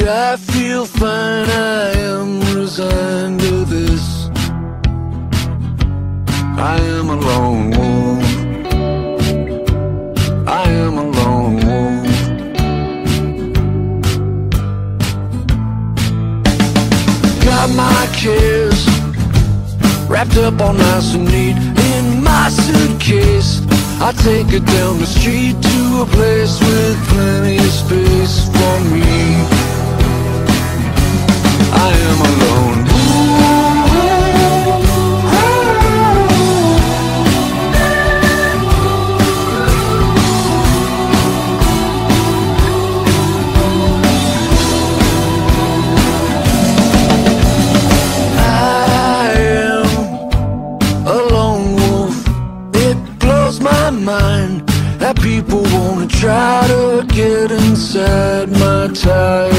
I feel fine, I am resigned to this. I am a lone wolf, I am a lone wolf. Got my cares wrapped up all nice and neat in my suitcase. I take it down the street to a place with plenty of space for me. I am alone. I am a lone wolf. It blows my mind that people wanna try to get inside my tire.